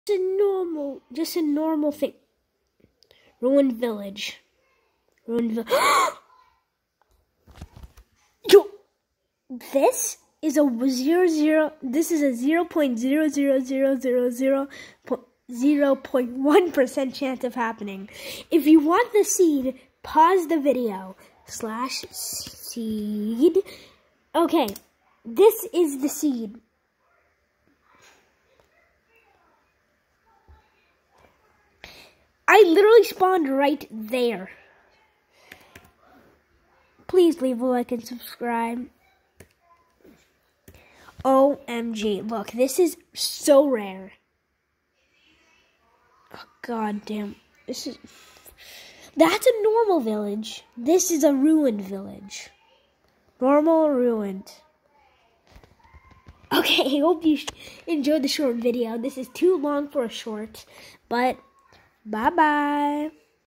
Just a normal thing. Ruined village. Ruined village. Yo, this is a 0.0. This is a 0.00000.1% chance of happening. If you want the seed, pause the video. /seed. Okay, this is the seed. I literally spawned right there. Please leave a like and subscribe. OMG, look, this is so rare. Oh, god damn. That's a normal village. This is a ruined village. Normal ruined. Okay, I hope you enjoyed the short video. This is too long for a short, but bye-bye.